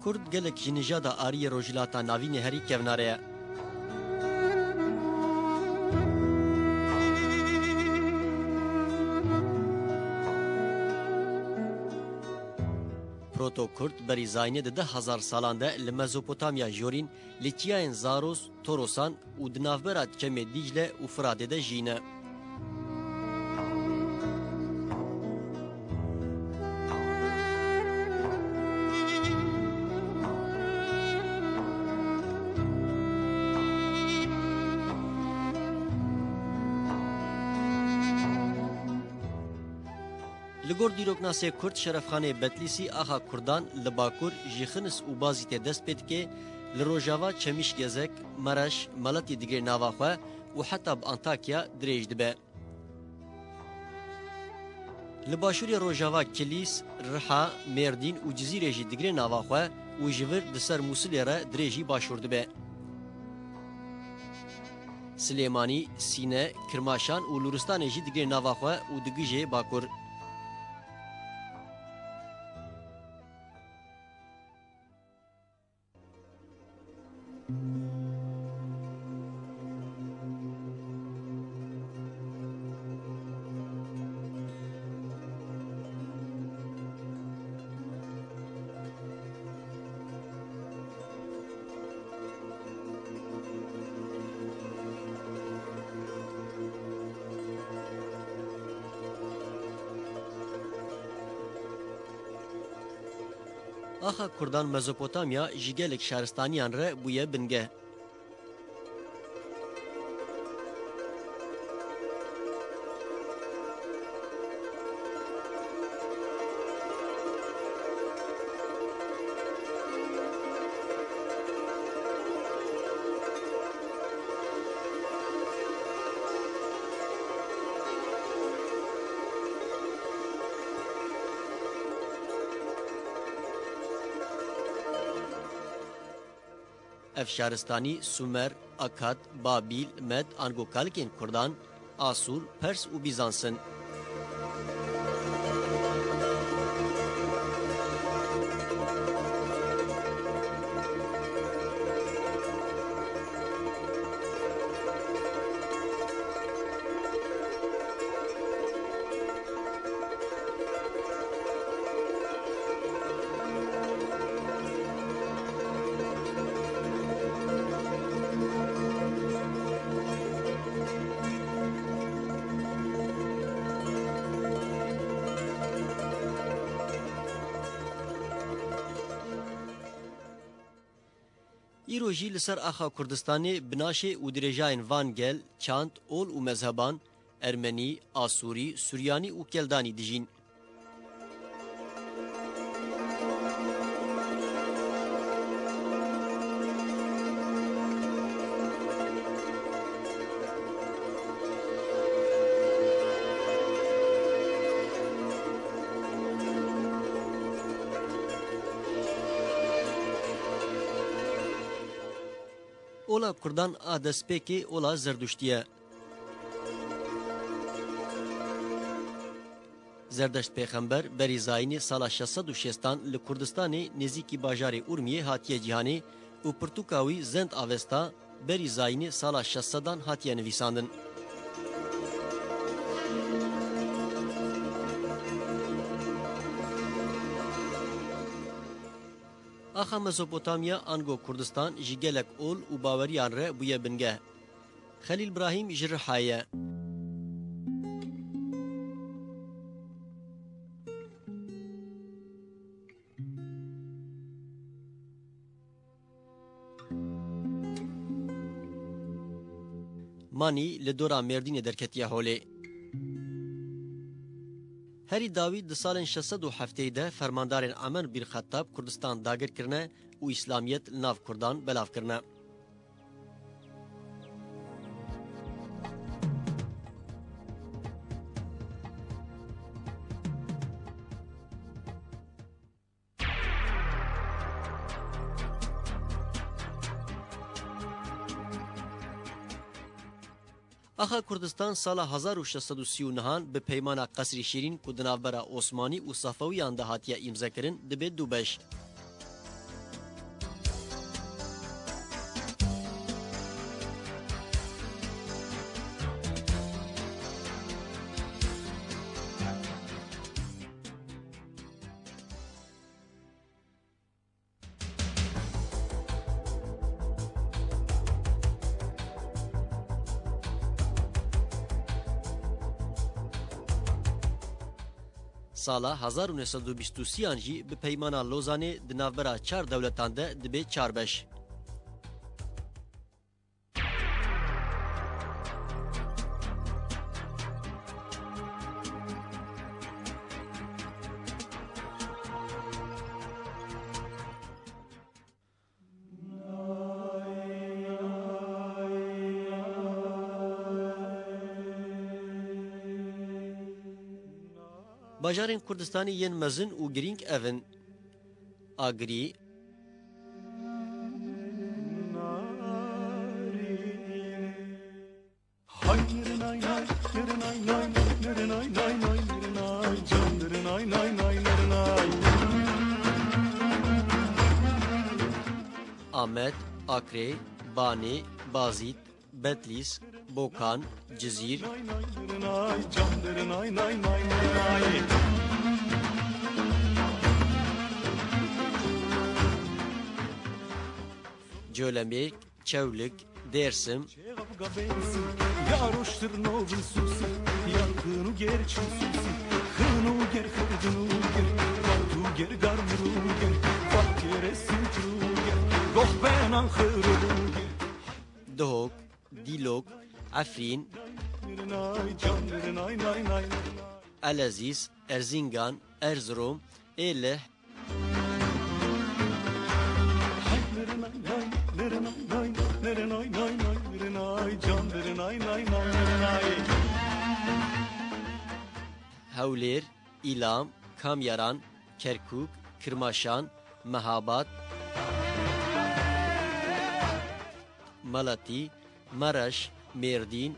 Kurd gelek ji nijada ariye rojilata navînê herî kevnare ye. Proto-Kurd berî zayînê di 10,000 salan de li Mezopotamya jorîn li çiyayên Zaros, Torosan û di navbera çemê Dicle û Firatê de jîne. Li gor dîroknasê Kurd Şerefxanê Betlîsî axa Kurdan li Bakur ji xinis û bazî tê dest pê dike li Rojava Çemişgezek, Mereş, Meletî digirê nava xwe û heta bi Antakya dirêj dibe. Li başûrê Rojava Kilîs, Riha, Mêrdîn û Cizîrê jî digirê nava xwe û ji vir di ser Musilê re dirêjî başûr dibe. Silêmanî, Sîne, Kirmaşan û Lûristanê jî digirê nava xwe û digijê Bakur. Axa Kurdan Mezopotamya ji gelek şaristaniyan re bûye bingeh. Ev şaristanî Sumer, Akkad, Babil, Med ango kalkên Kurdan, Asur, Pers û Bizans in. îro jî li ser axa Kurdistanê binaşê û dirêjayên van gel, çand, ol û mezheban, Ermenî, Asurî, Suryanî û Keldanî dijîn. Ola Kurdan a destpêkê ola zerduştî ye. Zerdeşt pêxember berî zayînê sala 660 li Kurdistanê nêzîkî bajarê Urmiyê hatiye cîhanê û pirtûka wî Zend Avesta berî zayînê sala 600 hatiye nivîsandin. Axa Mezopotamya ango Kurdistan ji gelek ol û baweriyan re bûye bingeh. Xelîl İbrahîm ji Rihayê. Manî li dora Mêrdînê derketiye holê. Herî Dawî di salên 607 de fermandarên Emer Bir Xettab Kurdistan dagir kirine û İslamiyet li nav Kurdan belav kirine. Axa Kurdistan sala 1639 bi peymana Qasrî Şîrîn ku di navbera Osmanî û Safewiyan de hatiye îmzekirin dibe du beş. Sala 1923 jî bi peymana Lozanê di navbera çar dewletan de dibe çarbeş. Bajarên Kurdistanê yên mezin û girîng evin. Agirî, Amed, Akrê, Banê, Bazît, Betlis, Bokan, Cizîr, Colemek, Çewlik, Dersim, Duhok, Dilok, Afrin, Elaziz, Erzingan, Erzurum, Eleh, Hewlêr, İlam, Kamyaran, Kerkuk, Kirmaşan, Mehabat, Malatî, Maraş, Mêrdîn,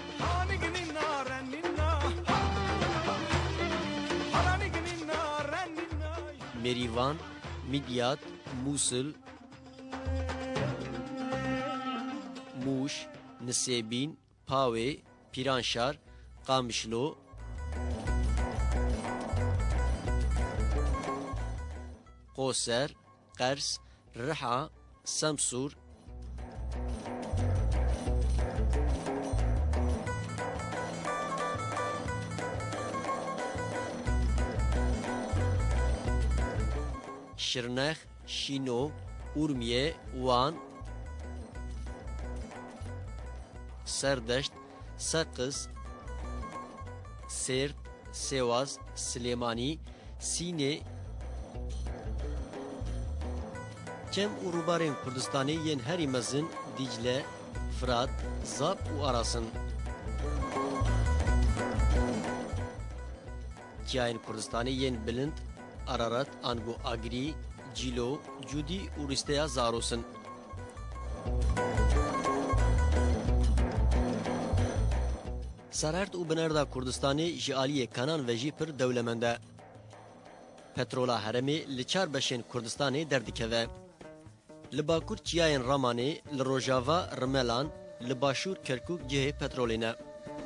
Merivan, Midyat, Musul, Muş, Nisêbîn, Pawê, Pîranşar, Qamişlo, Qoser, Qers, Riha, Semsûr, Şirnex, Şîno, Urmiye, Wan, Serdeşt, Serqis, Sêrt, Sêwaz, Silêmanî, Sînê, Cem û rûbarên Kurdistanê yên herî mezin Dicle, Fırat, Zap û Arasın. Çiyayên Kurdistanê yên bilind Ararat, Ango, Agirî, Cîlo, Cudî û Rîsteya Zarosın. Serherd û binerda Kurdistanê ji aliyê Kenan ve jî pir dewlemend e. Petrola herêmê li çar beşên Kurdistanê derdikeve. Li bakur çiyayên Ramanê, li Rojava, Rimelan, li başûr Kerkûk cihê petrolê ne.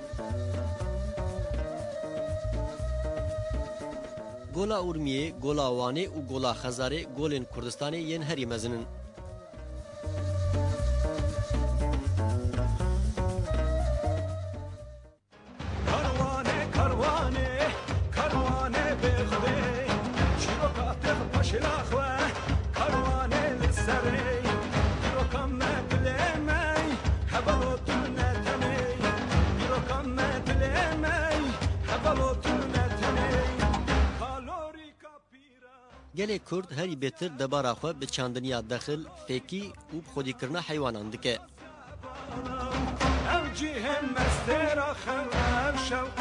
Gola Urmiye, Gola Wanê û Gola Xezarê golên Kurdistanê yên herî mezin in. Gelê Kurd herî bêtir debara xwe bi çandiniya dexil, fêkî û bi xwedîkirina heywanan dike.